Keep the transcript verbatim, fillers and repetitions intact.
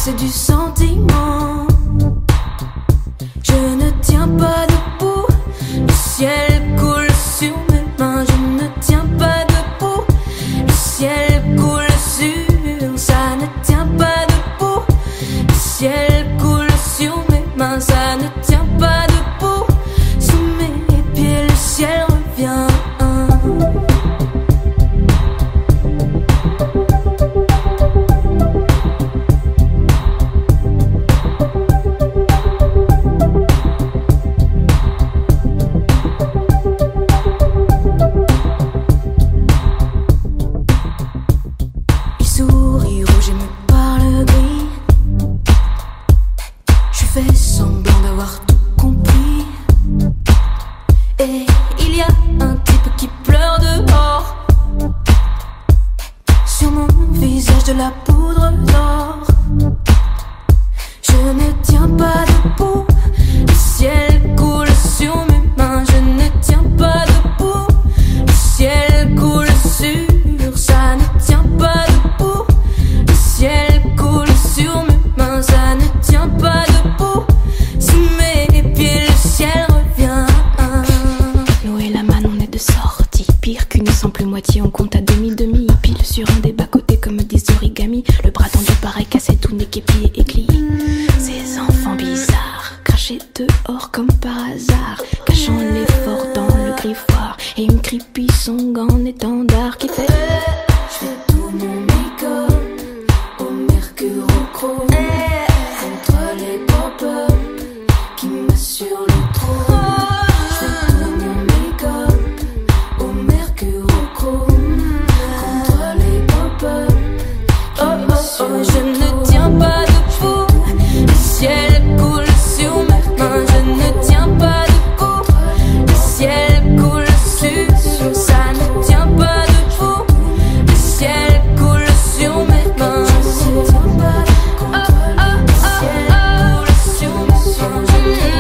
c'est du sentiment. Je ne tiens pas debout, le ciel coule sur mes mains. Je ne tiens pas debout, le ciel coule sur. Ça ne tient pas debout, le ciel coule sur mes mains. Ça ne tient pas debout, sous mes pieds le ciel revient. Fais semblant d'avoir tout compris. Et il y a un type qui pleure dehors. Sur mon visage de la poudre d'or. Je ne tiens pas debout, le ciel coule sur mes mains. Je ne tiens pas debout, le ciel coule sur. Ça ne tient pas debout, le ciel coule sur mes mains. Ça ne tient pas debout, sous mes pieds le ciel revient. L'eau et la manne, on est de sortie. Pire qu'une simple moitié, on compte à demi-demi. Pile sur un des bas-côtés comme des origamis. Le bras tendu pareil, cassé tout nez, képié et éclit. Ces enfants bizarres, crachés dehors comme par hasard, cachant l'effort dans le griffoir. Et une creepy song en étendard qui fait Je fais tout mon make-up au mercurochrome contre les pop-up qui m'assurent le trône. Je fais tout mon make-up au mercurochrome contre les pop-up qui m'assurent le trône. Je ne tiens pas debout, le ciel coule sur mes mains. Je ne tiens pas debout, le ciel coule sur. Ça ne tient pas debout, le ciel coule sur mes mains. Je ne tiens pas debout, le ciel coule sur mes mains.